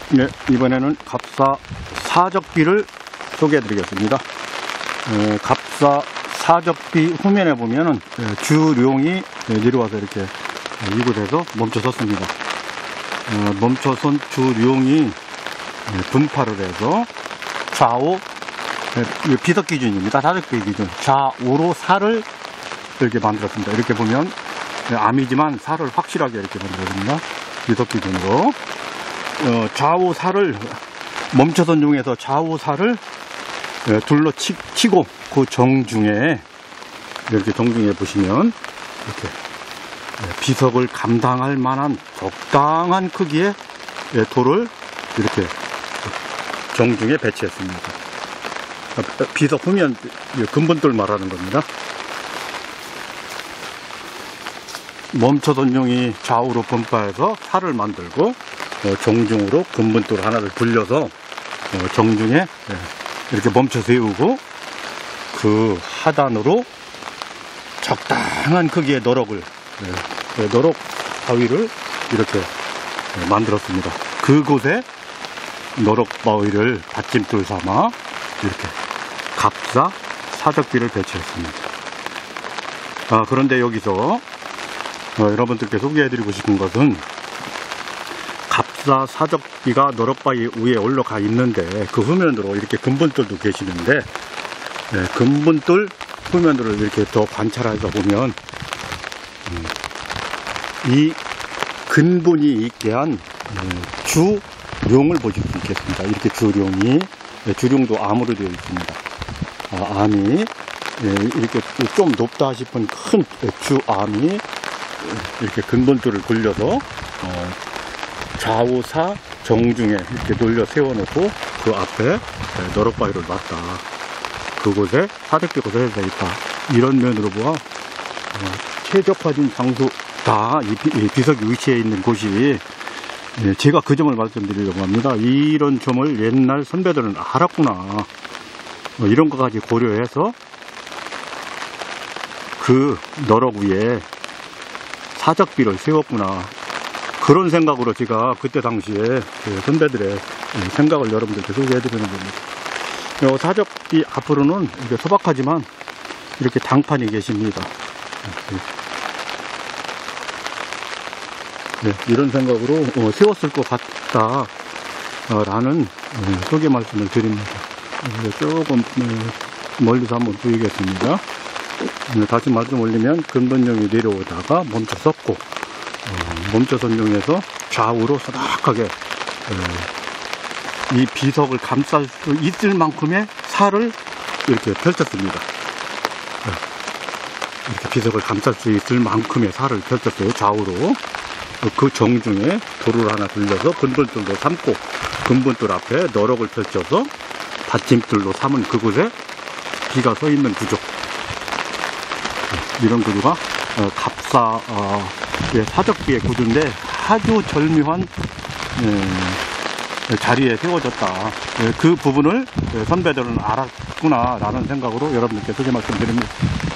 네, 이번에는 갑사 사적비를 소개해 드리겠습니다. 갑사 사적비 후면에 보면은 주룡이 내려와서 이렇게 이곳에서 멈춰섰습니다. 멈춰선 주룡이 분파를 해서 좌우 비석 기준입니다. 사적비 기준 좌우로 살을 이렇게 만들었습니다. 이렇게 보면 암이지만 살을 확실하게 이렇게 만들어집니다. 비석 기준으로 좌우 살을 멈춰선 중에서 좌우 살을 둘러 치고 그 정중에 이렇게 정중에 보시면 이렇게 비석을 감당할 만한 적당한 크기의 돌을 이렇게 정중에 배치했습니다. 비석 후면 근본돌 말하는 겁니다. 멈춰선 용이 좌우로 분파해서 살을 만들고 정중으로 근본돌 하나를 굴려서 정중에 이렇게 멈춰 세우고 그 하단으로 적당한 크기의 너럭을 너럭 바위를 이렇게 만들었습니다. 그곳에 너럭 바위를 받침돌 삼아 이렇게 갑사 사적비를 배치했습니다. 그런데 여기서 여러분들께 소개해드리고 싶은 것은 갑사 사적비가 너럭바위 위에 올라가 있는데 그 후면으로 이렇게 근본돌도 계시는데 근본돌 후면으로 이렇게 더 관찰해서 보면 이 근본이 있게 한 주룡을 보실 수 있겠습니다. 이렇게 주룡도 암으로 되어 있습니다. 암이 이렇게 좀 높다 싶은 큰 주암이 이렇게 근본돌을 굴려서 좌우사 정중에 이렇게 놀려 세워놓고 그 앞에 너럭바위를 놨다. 그곳에 사적비가 세워져 있다. 이런 면으로 보아 최적화된 장소다. 이 비석이 위치해 있는 곳이 제가 그 점을 말씀드리려고 합니다. 이런 점을 옛날 선배들은 알았구나. 이런 것까지 고려해서 그 너럭 위에 사적비를 세웠구나. 그런 생각으로 제가 그때 당시에 선배들의 생각을 여러분들께 소개해드리는 겁니다. 사적비 앞으로는 이렇게 소박하지만 이렇게 당판이 계십니다. 이런 생각으로 세웠을 것 같다 라는 소개 말씀을 드립니다. 조금 멀리서 한번 보이겠습니다. 다시 말씀 올리면 근본용이 내려오다가 멈춰섰고 멈춰선 용에서 좌우로 소박하게 이 비석을 감쌀 수 있을 만큼의 살을 이렇게 펼쳤습니다. 이렇게 비석을 감쌀 수 있을 만큼의 살을 펼쳤어요. 좌우로. 그 정중에 돌을 하나 돌려서 근본돌로 삼고 근본돌 앞에 너럭을 펼쳐서 받침돌로 삼은 그곳에 비가 서 있는 구조. 이런 구조가 갑사 사적비의 구조인데 아주 절묘한 자리에 세워졌다. 그 부분을 선배들은 알았구나 라는 생각으로 여러분들께 소개 말씀드립니다.